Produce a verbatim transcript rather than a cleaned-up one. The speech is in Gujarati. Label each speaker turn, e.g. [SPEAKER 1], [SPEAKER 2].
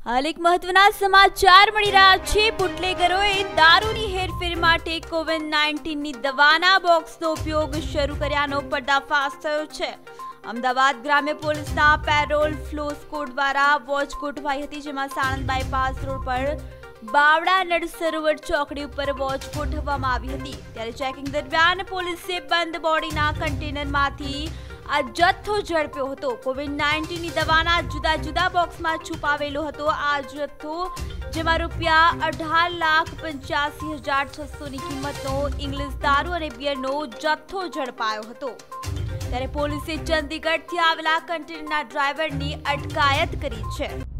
[SPEAKER 1] હાલ એક મહત્વના સમાચાર મળી રહ્યા છે। બુટલેગરોએ દારૂની હેરફેર માટે કોવિડ નાઇન્ટીન ની દવાના બોક્સનો ઉપયોગ શરૂ કર્યાનો પર્દાફાશ થયો છે। અમદાવાદ ગ્રામ્ય પોલીસના પેરોલ ફ્લો સ્કોડ દ્વારા વોચ ગોઠવાઈ હતી, જેમાં સાણંદ બાયપાસ રોડ પર બાવડા નળ સરોવર ચોકડી ઉપર વોચ ગોઠવવામાં આવી હતી। ત્યારે ચેકિંગ દરમિયાન પોલીસે બંધ બોડીના કન્ટેનરમાંથી આ જથ્થો ઝડપ્યો હતો। કોવિડ નાઇન્ટીન ની દવાના જુદા જુદા બોક્સમાં છુપાવેલો હતો આ જથ્થો, જેમાં રૂપિયા અઢાર લાખ પંચ્યાસી હજાર છસો ની કિંમતનો ઇંગ્લિશ દારૂ અને બિયરનો જથ્થો ઝડપાયો હતો। ત્યારે પોલીસે ચંદીગઢથી આવેલા કન્ટેનરના ડ્રાઈવરની અટકાયત કરી છે।